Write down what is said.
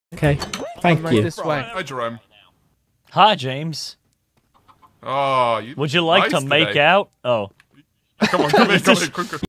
Okay. Thank Right you. this way. Hi, Jerome. Hi, James. Oh, Would you like nice to make today. out? Oh. Come on, come in, quick.